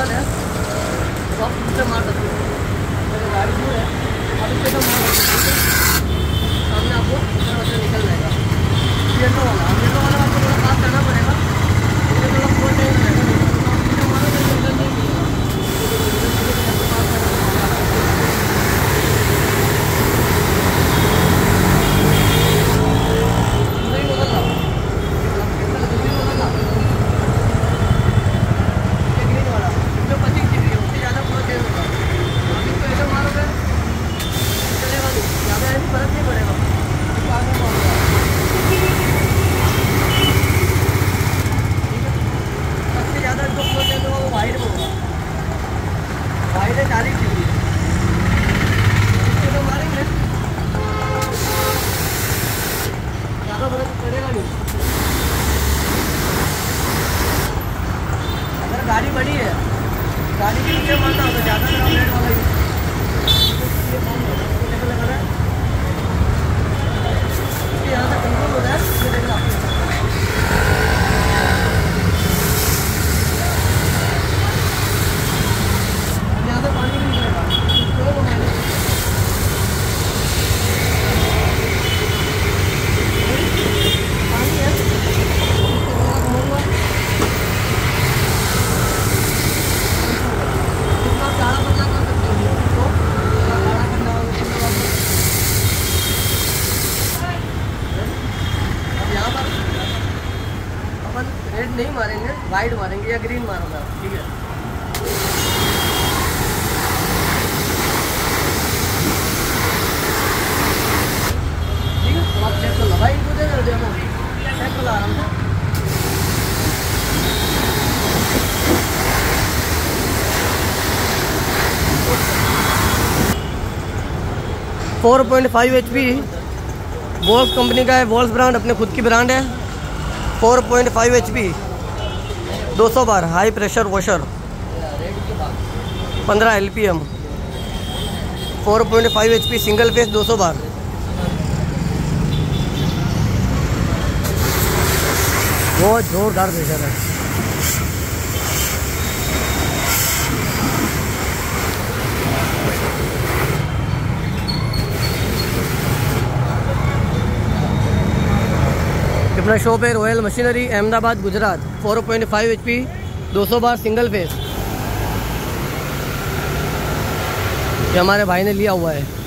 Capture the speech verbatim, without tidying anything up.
जंगल है तो आप उससे मार सकते हो। गाड़ी दूर है आप इससे तो मार सकते हो, सामने आपको इधर से निकल जाएगा। येलो वाला येलो वाला आपको थोड़ा पास करना पड़ेगा, इसमें थोड़ा फोर टाइम रहेगा, नहीं तो आप सीधे मारोगे तो निकल नहीं मिलेगा। चालीस डिग्री तो मारेंगे, ज़्यादा फर्क पड़ेगा नहीं। अगर गाड़ी बड़ी है, गाड़ी के नीचे मारना होगा ज़्यादा मेरा ब्लेड वाला यूज लगा रहा है, यहाँ से कंट्रोल हो रहा है। रेड नहीं मारेंगे, वाइट मारेंगे या ग्रीन मारूंगा, ठीक है। ठीक है, तो आप चेक कर लो भाई, इनको दे दो डेमो, चेक कर लो आराम से। Four point five H P Vols company का है, वोल्स ब्रांड अपने खुद की ब्रांड है। Four point five H P दो सौ बार हाई प्रेशर वॉशर, पंद्रह L P M, four point five H P single phase दो सौ बार। बहुत जोरदार प्रेशर है। अपना शॉप है royal machinery, Ahmedabad Gujarat. Four point five H P दो सौ बार सिंगल फेस, ये हमारे भाई ने लिया हुआ है।